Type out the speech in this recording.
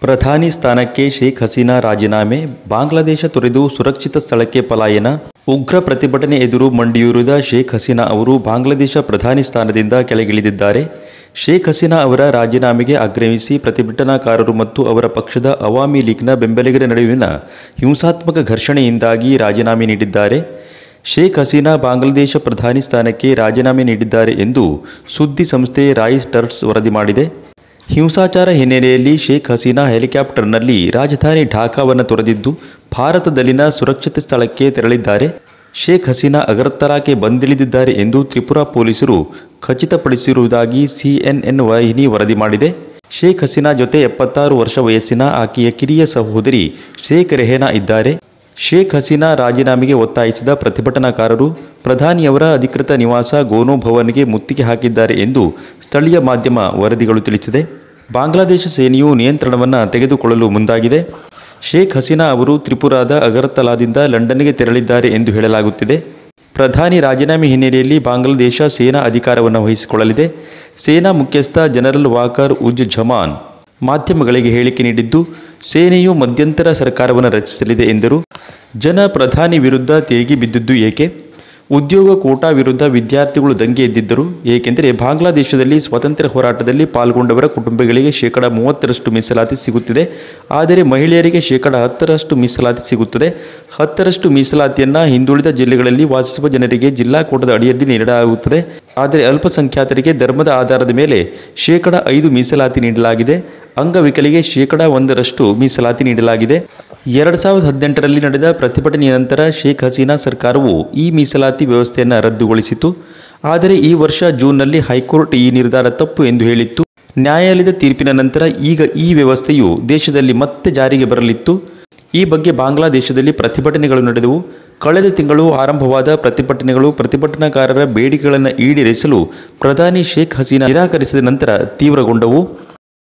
ಪ್ರಧಾನಿ ಸ್ಥಾನಕ್ಕೆ ಶೇಖ್ ಹಸೀನಾ ರಾಜೀನಾಮೆ, ಬಾಂಗ್ಲಾದೇಶ ತೊರೆದು ಸುರಕ್ಷಿತ ಸ್ಥಳಕ್ಕೆ ಪಲಾಯನ. ಉಗ್ರ ಪ್ರತಿಭಟನೆ ಎದುರು ಮಂಡಿಯೂರಿದ ಶೇಖ್ ಹಸೀನಾ ಅವರು ಬಾಂಗ್ಲಾದೇಶ ಪ್ರಧಾನಿ ಸ್ಥಾನದಿಂದ ಕೆಳಗಿಳಿದಿದ್ದಾರೆ. ಶೇಖ್ ಹಸೀನಾ ಅವರ ರಾಜೀನಾಮೆಗೆ ಆಗ್ರಹಿಸಿ ಪ್ರತಿಭಟನಾಕಾರರು ಮತ್ತು ಅವರ ಪಕ್ಷದ ಅವಾಮಿ ಲೀಗ್ನ ಬೆಂಬಲಿಗರ ನಡುವಿನ ಹಿಂಸಾತ್ಮಕ ಘರ್ಷಣೆಯಿಂದಾಗಿ ರಾಜೀನಾಮೆ ನೀಡಿದ್ದಾರೆ. ಶೇಖ್ ಹಸೀನಾ ಬಾಂಗ್ಲಾದೇಶ ಪ್ರಧಾನಿ ಸ್ಥಾನಕ್ಕೆ ರಾಜೀನಾಮೆ ನೀಡಿದ್ದಾರೆ ಎಂದು ಸುದ್ದಿ ಸಂಸ್ಥೆ ರಾಯ್ಟರ್ಸ್ ವರದಿ ಮಾಡಿದೆ. ಹಿಂಸಾಚಾರ ಹಿನ್ನೆಲೆಯಲ್ಲಿ ಶೇಖ್ ಹಸೀನಾ ಹೆಲಿಕಾಪ್ಟರ್ನಲ್ಲಿ ರಾಜಧಾನಿ ಢಾಕಾವನ್ನು ತೊರೆದಿದ್ದು ಭಾರತದಲ್ಲಿನ ಸುರಕ್ಷಿತ ಸ್ಥಳಕ್ಕೆ ತೆರಳಿದ್ದಾರೆ. ಶೇಖ್ ಹಸೀನಾ ಅಗರ್ತಲಾಕ್ಕೆ ಬಂದಿಳಿದಿದ್ದಾರೆ ಎಂದು ತ್ರಿಪುರಾ ಪೊಲೀಸರು ಖಚಿತಪಡಿಸಿರುವುದಾಗಿ CNN ವಾಹಿನಿ ವರದಿ ಮಾಡಿದೆ. ಶೇಖ್ ಹಸೀನಾ ಜೊತೆ 76 ವರ್ಷ ವಯಸ್ಸಿನ ಆಕೆಯ ಕಿರಿಯ ಸಹೋದರಿ ಶೇಖ್ ರೆಹನಾ ಇದ್ದಾರೆ. ಶೇಖ್ ಹಸೀನಾ ರಾಜೀನಾಮೆಗೆ ಒತ್ತಾಯಿಸಿದ ಪ್ರತಿಭಟನಾಕಾರರು ಪ್ರಧಾನಿಯವರ ಅಧಿಕೃತ ನಿವಾಸ ಗೋನೋ ಭವನ್ಗೆ ಮುತ್ತಿಗೆ ಹಾಕಿದ್ದಾರೆ ಎಂದು ಸ್ಥಳೀಯ ಮಾಧ್ಯಮ ವರದಿಗಳು ತಿಳಿಸಿದೆ. ಬಾಂಗ್ಲಾದೇಶ ಸೇನೆಯು ನಿಯಂತ್ರಣವನ್ನು ತೆಗೆದುಕೊಳ್ಳಲು ಮುಂದಾಗಿದೆ. ಶೇಖ್ ಹಸೀನಾ ಅವರು ತ್ರಿಪುರಾದ ಅಗರ್ತಲಾದಿಂದ ಲಂಡನ್ಗೆ ತೆರಳಿದ್ದಾರೆ ಎಂದು ಹೇಳಲಾಗುತ್ತಿದೆ. ಪ್ರಧಾನಿ ರಾಜೀನಾಮೆ ಹಿನ್ನೆಲೆಯಲ್ಲಿ ಬಾಂಗ್ಲಾದೇಶ ಸೇನಾ ಅಧಿಕಾರವನ್ನು ವಹಿಸಿಕೊಳ್ಳಲಿದೆ. ಸೇನಾ ಮುಖ್ಯಸ್ಥ ಜನರಲ್ ವಾಕರ್ ಉಜ್ ಝಮಾನ್ ಮಾಧ್ಯಮಗಳಿಗೆ ಹೇಳಿಕೆ ನೀಡಿದ್ದು, ಸೇನೆಯು ಮಧ್ಯಂತರ ಸರ್ಕಾರವನ್ನು ರಚಿಸಲಿದೆ ಎಂದರು. ಜನ ಪ್ರಧಾನಿ ವಿರುದ್ಧ ತಿರುಗಿ ಬಿದ್ದಿದ್ದು ಏಕೆ? ಉದ್ಯೋಗ ಕೋಟಾ ವಿರುದ್ಧ ವಿದ್ಯಾರ್ಥಿಗಳು ದಂಗೆ ಎದ್ದಿದ್ದರು. ಏಕೆಂದರೆ ಬಾಂಗ್ಲಾದೇಶದಲ್ಲಿ ಸ್ವಾತಂತ್ರ್ಯ ಹೋರಾಟದಲ್ಲಿ ಪಾಲ್ಗೊಂಡವರ ಕುಟುಂಬಗಳಿಗೆ 30% ಮೀಸಲಾತಿ ಸಿಗುತ್ತಿದೆ. ಆದರೆ ಮಹಿಳೆಯರಿಗೆ 10% ಮೀಸಲಾತಿ ಸಿಗುತ್ತದೆ. 10% ಮೀಸಲಾತಿಯನ್ನು ಹಿಂದುಳಿದ ಜಿಲ್ಲೆಗಳಲ್ಲಿ ವಾಸಿಸುವ ಜನರಿಗೆ ಜಿಲ್ಲಾ ಕೋಟಾದ ಅಡಿಯಲ್ಲಿ ನೀಡಲಾಗುತ್ತದೆ. ಆದರೆ ಅಲ್ಪಸಂಖ್ಯಾತರಿಗೆ ಧರ್ಮದ ಆಧಾರದ ಮೇಲೆ 5% ಮೀಸಲಾತಿ ನೀಡಲಾಗಿದೆ. ಅಂಗವಿಕಲಿಗೆ 1% ಮೀಸಲಾತಿ ನೀಡಲಾಗಿದೆ. 2018ರಲ್ಲಿ ನಡೆದ ಪ್ರತಿಭಟನೆಯ ನಂತರ ಶೇಖ್ ಹಸೀನಾ ಸರ್ಕಾರವು ಈ ಮೀಸಲಾತಿ ವ್ಯವಸ್ಥೆಯನ್ನು ರದ್ದುಗೊಳಿಸಿತು. ಆದರೆ ಈ ವರ್ಷ ಜೂನ್ನಲ್ಲಿ ಹೈಕೋರ್ಟ್ ಈ ನಿರ್ಧಾರ ತಪ್ಪು ಎಂದು ಹೇಳಿತ್ತು. ನ್ಯಾಯಾಲಯದ ತೀರ್ಪಿನ ನಂತರ ಈಗ ಈ ವ್ಯವಸ್ಥೆಯು ದೇಶದಲ್ಲಿ ಮತ್ತೆ ಜಾರಿಗೆ ಬರಲಿತ್ತು. ಈ ಬಗ್ಗೆ ಬಾಂಗ್ಲಾದೇಶದಲ್ಲಿ ಪ್ರತಿಭಟನೆಗಳು ನಡೆದವು. ಕಳೆದ ತಿಂಗಳು ಆರಂಭವಾದ ಪ್ರತಿಭಟನಾಕಾರರ ಬೇಡಿಕೆಗಳನ್ನು ಈಡೇರಿಸಲು ಪ್ರಧಾನಿ ಶೇಖ್ ಹಸೀನಾ ನಿರಾಕರಿಸಿದ ನಂತರ ತೀವ್ರಗೊಂಡವು.